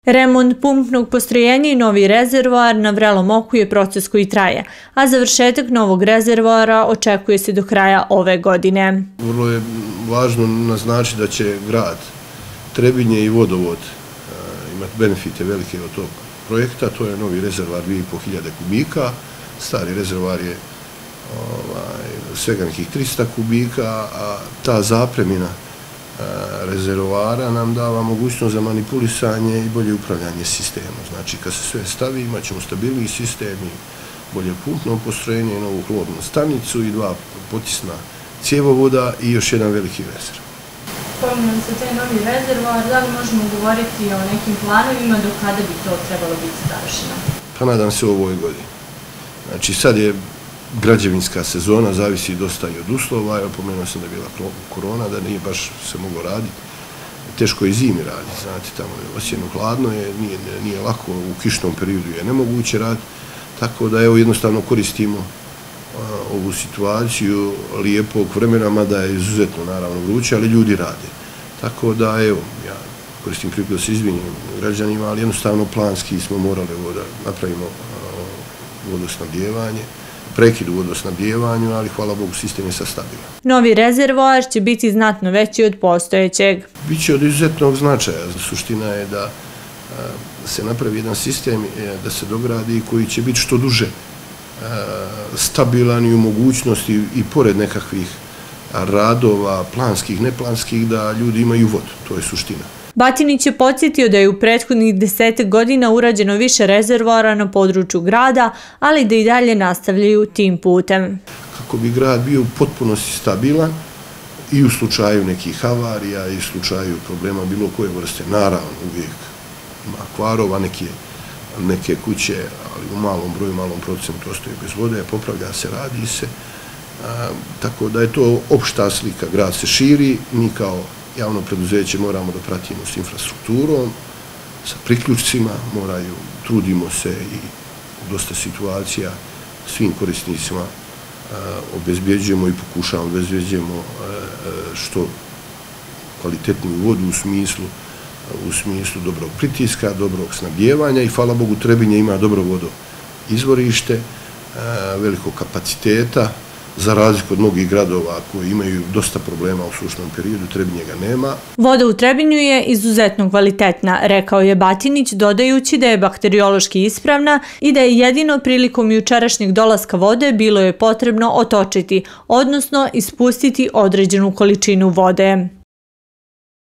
Remont pumpnog postrojenja i novi rezervoar na Vrelom oku je proces koji traje, a završetak novog rezervoara očekuje se do kraja ove godine. Vrlo je važno naznačiti da će grad Trebinje i vodovod imati benefite velike od tog projekta. To je novi rezervoar 2500 kubika, stari rezervoar je svega nekih 300 kubika, a ta zapremina rezervoara nam dava mogućnost za manipulisanje i bolje upravljanje sistemom. Znači, kad se sve stavi, imat ćemo stabilniji sistem i bolje pumpno postrojenje, novu hladnu stanicu i 2 potisna cjevovoda i još jedan veliki rezervoar. Spominjam se taj novi rezervoar, da li možemo govoriti o nekim planovima do kada bi to trebalo biti završeno? Pa nadam se u ovoj godini. Znači, sad je građevinska sezona, zavisi dosta i od uslova. Pomenuo sam da je bila korona, da nije baš se moglo raditi. Teško je i zimi raditi, znate, tamo je osjeno hladno, nije lako, u kišnom periodu je nemoguće raditi. Tako da evo jednostavno koristimo ovu situaciju lijepog vremena, mada je izuzetno naravno vruće, ali ljudi rade. Tako da evo, ja koristim priliku da se izvinim građanima, ali jednostavno planski smo morali da napravimo vodosnabdijevanje, prekid u vodosnabdijevanju, ali hvala Bogu sistem je sad stabilan. Novi rezervoar će biti znatno veći od postojećeg. Biće od izuzetnog značaja. Suština je da se napravi jedan sistem, da se dogradi koji će biti što duže stabilan i u mogućnosti i pored nekakvih radova, planskih, neplanskih, da ljudi imaju vodu. To je suština. Batinić je podsjetio da je u prethodnih 10 godina urađeno više rezervoara na području grada, ali da i dalje nastavljaju tim putem. Kako bi grad bio u potpunosti stabilan i u slučaju nekih havarija i u slučaju problema bilo koje vrste, naravno uvijek ima kvarova, neke kuće, ali u malom broju, malom procentu ostaju bez vode, popravlja se, radi se. Tako da je to opšta slika. Grad se širi, mi kao javno preduzeće moramo da pratimo s infrastrukturom, sa priključcima, trudimo se i u dosta situacija svim korisnicima obezbjeđujemo i pokušavamo da obezbjeđujemo što kvalitetniju vodu u smislu dobrog pritiska, dobrog snabdijevanja i hvala Bogu Trebinje ima dobro vodoizvorište, velikog kapaciteta, za razliku od mnogih gradova koji imaju dosta problema u sušnom periodu, Trebinje ga nema. Voda u Trebinju je izuzetno kvalitetna, rekao je Batinić, dodajući da je bakteriološki ispravna i da je jedino prilikom jučerašnjeg dolaska vode bilo je potrebno otočiti, odnosno ispustiti određenu količinu vode.